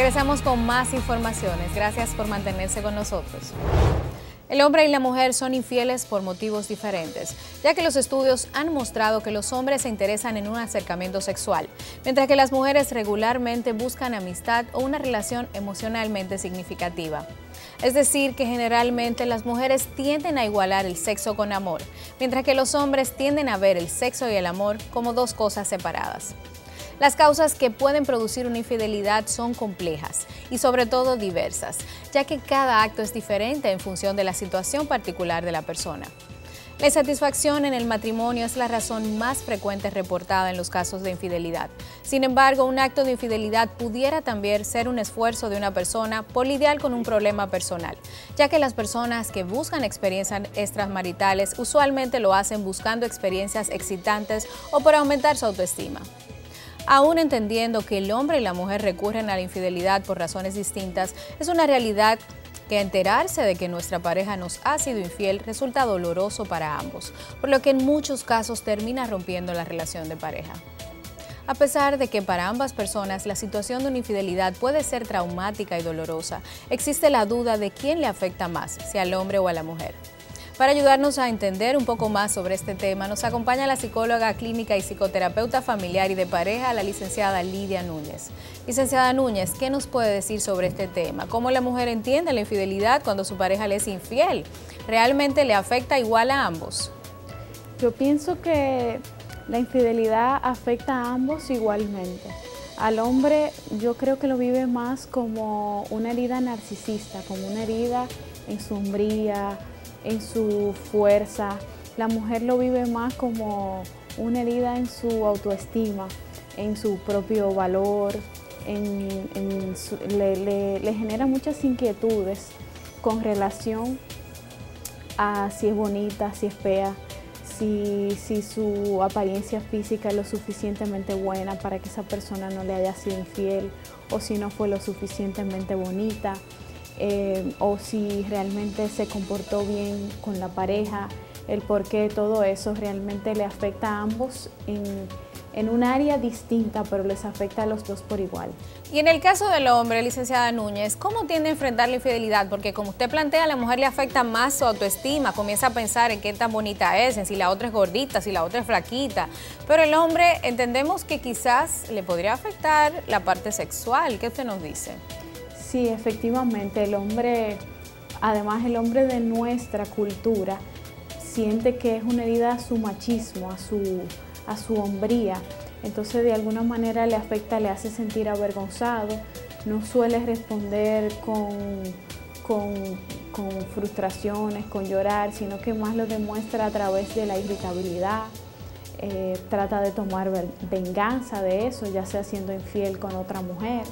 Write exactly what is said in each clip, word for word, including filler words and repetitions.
Regresamos con más informaciones. Gracias por mantenerse con nosotros. El hombre y la mujer son infieles por motivos diferentes, ya que los estudios han mostrado que los hombres se interesan en un acercamiento sexual, mientras que las mujeres regularmente buscan amistad o una relación emocionalmente significativa. Es decir, que generalmente las mujeres tienden a igualar el sexo con amor, mientras que los hombres tienden a ver el sexo y el amor como dos cosas separadas. Las causas que pueden producir una infidelidad son complejas y sobre todo diversas, ya que cada acto es diferente en función de la situación particular de la persona. La insatisfacción en el matrimonio es la razón más frecuente reportada en los casos de infidelidad. Sin embargo, un acto de infidelidad pudiera también ser un esfuerzo de una persona por lidiar con un problema personal, ya que las personas que buscan experiencias extramaritales usualmente lo hacen buscando experiencias excitantes o por aumentar su autoestima. Aún entendiendo que el hombre y la mujer recurren a la infidelidad por razones distintas, es una realidad que enterarse de que nuestra pareja nos ha sido infiel resulta doloroso para ambos, por lo que en muchos casos termina rompiendo la relación de pareja. A pesar de que para ambas personas la situación de una infidelidad puede ser traumática y dolorosa, existe la duda de quién le afecta más, si al hombre o a la mujer. Para ayudarnos a entender un poco más sobre este tema, nos acompaña la psicóloga clínica y psicoterapeuta familiar y de pareja, la licenciada Lidia Núñez. Licenciada Núñez, ¿qué nos puede decir sobre este tema? ¿Cómo la mujer entiende la infidelidad cuando su pareja le es infiel? ¿Realmente le afecta igual a ambos? Yo pienso que la infidelidad afecta a ambos igualmente. Al hombre yo creo que lo vive más como una herida narcisista, como una herida en su hombría, en su fuerza. La mujer lo vive más como una herida en su autoestima, en su propio valor, en, en su, le, le, le genera muchas inquietudes con relación a si es bonita, si es fea, si, si su apariencia física es lo suficientemente buena para que esa persona no le haya sido infiel, o si no fue lo suficientemente bonita. Eh, o si realmente se comportó bien con la pareja, el por qué todo eso realmente le afecta a ambos en, en un área distinta, pero les afecta a los dos por igual. Y en el caso del hombre, licenciada Núñez, ¿cómo tiende a enfrentar la infidelidad? Porque como usted plantea, a la mujer le afecta más su autoestima, comienza a pensar en qué tan bonita es, en si la otra es gordita, si la otra es flaquita, pero el hombre entendemos que quizás le podría afectar la parte sexual. ¿Qué usted nos dice? Sí, efectivamente, el hombre, además el hombre de nuestra cultura, siente que es una herida a su machismo, a su, a su hombría. Entonces de alguna manera le afecta, le hace sentir avergonzado, no suele responder con, con, con frustraciones, con llorar, sino que más lo demuestra a través de la irritabilidad. Eh, trata de tomar venganza de eso, ya sea siendo infiel con otra mujer.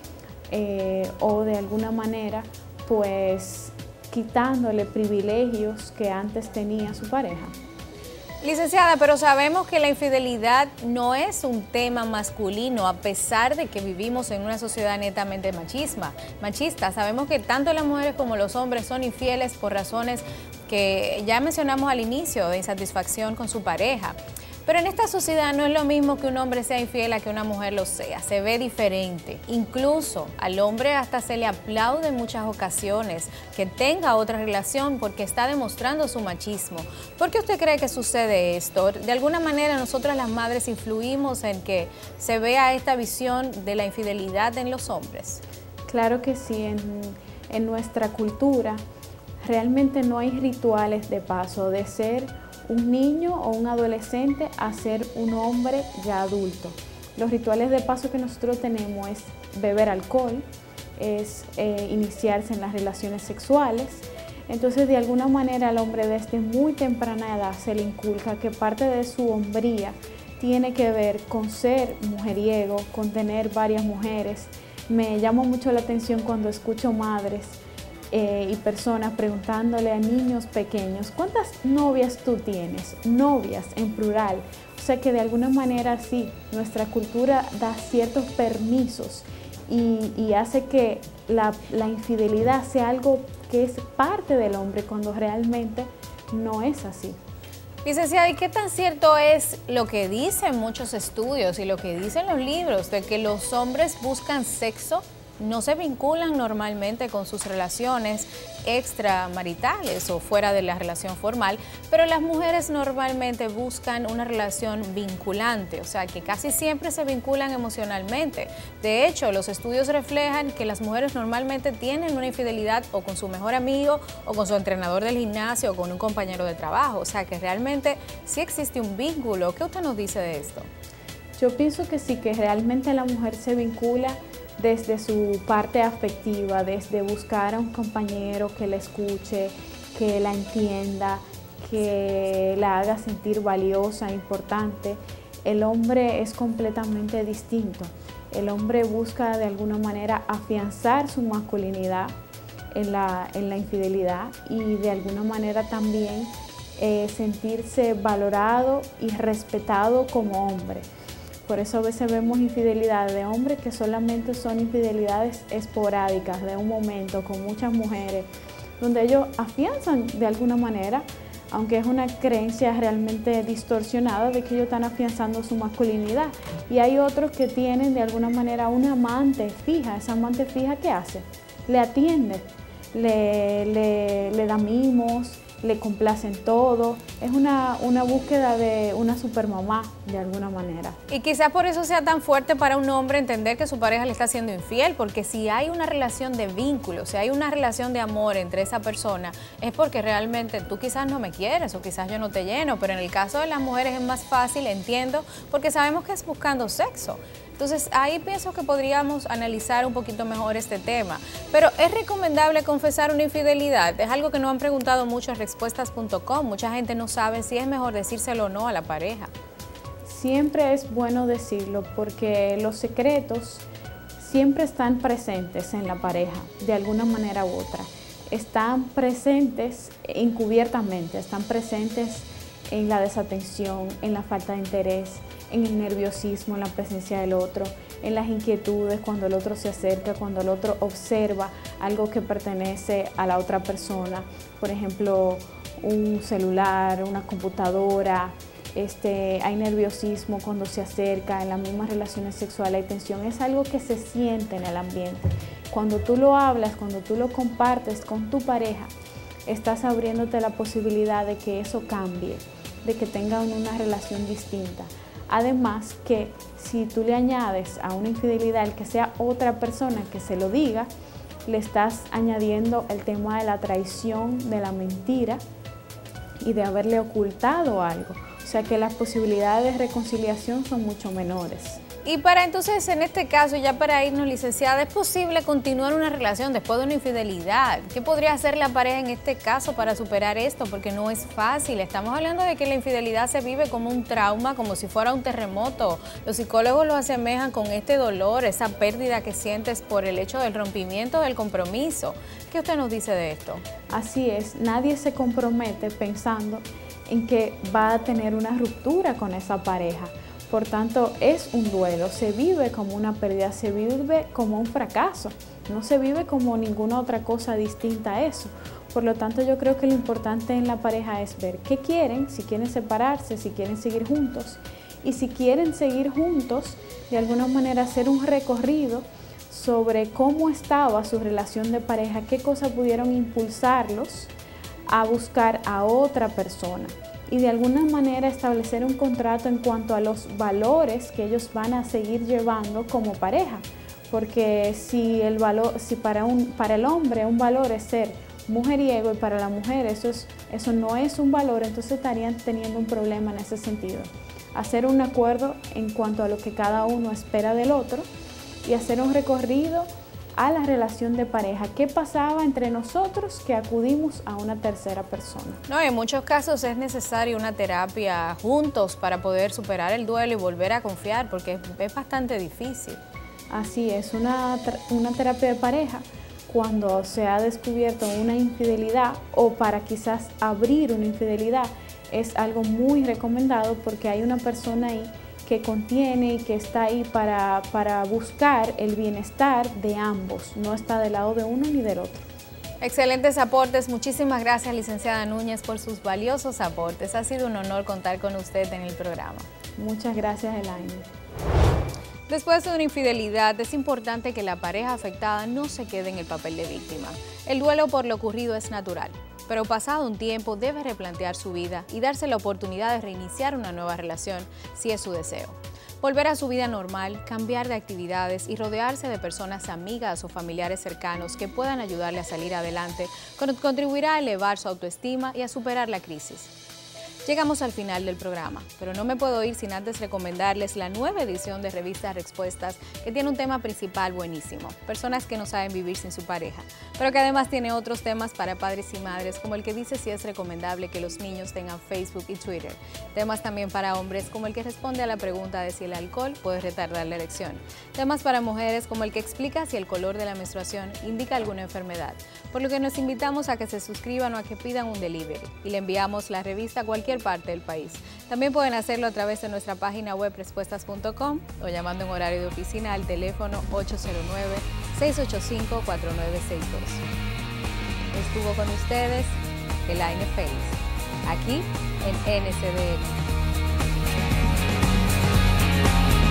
Eh, o de alguna manera pues quitándole privilegios que antes tenía su pareja. Licenciada, pero sabemos que la infidelidad no es un tema masculino, a pesar de que vivimos en una sociedad netamente machisma, machista. Sabemos que tanto las mujeres como los hombres son infieles por razones que ya mencionamos al inicio, de insatisfacción con su pareja. Pero en esta sociedad no es lo mismo que un hombre sea infiel a que una mujer lo sea, se ve diferente. Incluso al hombre hasta se le aplaude en muchas ocasiones que tenga otra relación porque está demostrando su machismo. ¿Por qué usted cree que sucede esto? De alguna manera nosotras las madres influimos en que se vea esta visión de la infidelidad en los hombres. Claro que sí, en, en nuestra cultura realmente no hay rituales de paso de ser un niño o un adolescente a ser un hombre ya adulto. Los rituales de paso que nosotros tenemos es beber alcohol, es eh, iniciarse en las relaciones sexuales. Entonces de alguna manera al hombre desde muy temprana edad se le inculca que parte de su hombría tiene que ver con ser mujeriego, con tener varias mujeres. Me llama mucho la atención cuando escucho madres Eh, y personas preguntándole a niños pequeños, ¿cuántas novias tú tienes? Novias en plural. O sea que de alguna manera sí, nuestra cultura da ciertos permisos y, y hace que la, la infidelidad sea algo que es parte del hombre cuando realmente no es así. Licenciada, ¿y qué tan cierto es lo que dicen muchos estudios y lo que dicen los libros de que los hombres buscan sexo no se vinculan normalmente con sus relaciones extramaritales o fuera de la relación formal, pero las mujeres normalmente buscan una relación vinculante, o sea que casi siempre se vinculan emocionalmente. De hecho, los estudios reflejan que las mujeres normalmente tienen una infidelidad o con su mejor amigo o con su entrenador del gimnasio o con un compañero de trabajo, o sea que realmente sí existe un vínculo. ¿Qué usted nos dice de esto? Yo pienso que sí, que realmente la mujer se vincula desde su parte afectiva, desde buscar a un compañero que la escuche, que la entienda, que la haga sentir valiosa, importante. El hombre es completamente distinto. El hombre busca de alguna manera afianzar su masculinidad en la, en la infidelidad y de alguna manera también eh, sentirse valorado y respetado como hombre. Por eso a veces vemos infidelidades de hombres que solamente son infidelidades esporádicas, de un momento, con muchas mujeres, donde ellos afianzan de alguna manera, aunque es una creencia realmente distorsionada de que ellos están afianzando su masculinidad. Y hay otros que tienen de alguna manera una amante fija. Esa amante fija, ¿qué hace? Le atiende, le, le, le da mimos, le complacen todo. Es una, una búsqueda de una supermamá de alguna manera. Y quizás por eso sea tan fuerte para un hombre entender que su pareja le está siendo infiel, porque si hay una relación de vínculo, si hay una relación de amor entre esa persona, es porque realmente tú quizás no me quieres o quizás yo no te lleno, pero en el caso de las mujeres es más fácil, entiendo, porque sabemos que es buscando sexo. Entonces ahí pienso que podríamos analizar un poquito mejor este tema. Pero ¿es recomendable confesar una infidelidad? Es algo que nos han preguntado mucho en respuestas punto com. Mucha gente no sabe si es mejor decírselo o no a la pareja. Siempre es bueno decirlo porque los secretos siempre están presentes en la pareja, de alguna manera u otra. Están presentes encubiertamente, están presentes en la desatención, en la falta de interés, en el nerviosismo, en la presencia del otro, en las inquietudes cuando el otro se acerca, cuando el otro observa algo que pertenece a la otra persona, por ejemplo, un celular, una computadora. Este, hay nerviosismo cuando se acerca, en las mismas relaciones sexuales hay tensión, es algo que se siente en el ambiente. Cuando tú lo hablas, cuando tú lo compartes con tu pareja, estás abriéndote la posibilidad de que eso cambie, de que tengan una relación distinta. Además que si tú le añades a una infidelidad el que sea otra persona que se lo diga, le estás añadiendo el tema de la traición, de la mentira y de haberle ocultado algo. O sea que las posibilidades de reconciliación son mucho menores. Y para entonces, en este caso, ya para irnos, licenciada, ¿es posible continuar una relación después de una infidelidad? ¿Qué podría hacer la pareja en este caso para superar esto? Porque no es fácil. Estamos hablando de que la infidelidad se vive como un trauma, como si fuera un terremoto. Los psicólogos lo asemejan con este dolor, esa pérdida que sientes por el hecho del rompimiento del compromiso. ¿Qué usted nos dice de esto? Así es, nadie se compromete pensando en que va a tener una ruptura con esa pareja. Por tanto, es un duelo, se vive como una pérdida, se vive como un fracaso, no se vive como ninguna otra cosa distinta a eso. Por lo tanto, yo creo que lo importante en la pareja es ver qué quieren, si quieren separarse, si quieren seguir juntos. Y si quieren seguir juntos, de alguna manera hacer un recorrido sobre cómo estaba su relación de pareja, qué cosas pudieron impulsarlos a buscar a otra persona. Y de alguna manera establecer un contrato en cuanto a los valores que ellos van a seguir llevando como pareja. Porque si, el valor, si para, un, para el hombre un valor es ser mujeriego y para la mujer eso, es, eso no es un valor, entonces estarían teniendo un problema en ese sentido. Hacer un acuerdo en cuanto a lo que cada uno espera del otro y hacer un recorrido a la relación de pareja. ¿Qué pasaba entre nosotros que acudimos a una tercera persona? No, en muchos casos es necesaria una terapia juntos para poder superar el duelo y volver a confiar, porque es bastante difícil. Así es, una, una terapia de pareja cuando se ha descubierto una infidelidad o para quizás abrir una infidelidad es algo muy recomendado porque hay una persona ahí que contiene y que está ahí para, para buscar el bienestar de ambos, no está del lado de uno ni del otro. Excelentes aportes, muchísimas gracias, licenciada Núñez, por sus valiosos aportes. Ha sido un honor contar con usted en el programa. Muchas gracias, Elaine. Después de una infidelidad, es importante que la pareja afectada no se quede en el papel de víctima. El duelo por lo ocurrido es natural, pero pasado un tiempo debe replantear su vida y darse la oportunidad de reiniciar una nueva relación si es su deseo. Volver a su vida normal, cambiar de actividades y rodearse de personas amigas o familiares cercanos que puedan ayudarle a salir adelante, contribuirá a elevar su autoestima y a superar la crisis. Llegamos al final del programa, pero no me puedo ir sin antes recomendarles la nueva edición de Revista Respuestas, que tiene un tema principal buenísimo, personas que no saben vivir sin su pareja, pero que además tiene otros temas para padres y madres, como el que dice si es recomendable que los niños tengan Facebook y Twitter, temas también para hombres, como el que responde a la pregunta de si el alcohol puede retardar la erección, temas para mujeres, como el que explica si el color de la menstruación indica alguna enfermedad, por lo que nos invitamos a que se suscriban o a que pidan un delivery, y le enviamos la revista a cualquier parte del país. También pueden hacerlo a través de nuestra página web respuestas punto com o llamando en horario de oficina al teléfono ocho cero nueve, seis ocho cinco, cuatro nueve seis dos. Estuvo con ustedes Elaine Félix, aquí en N C D N.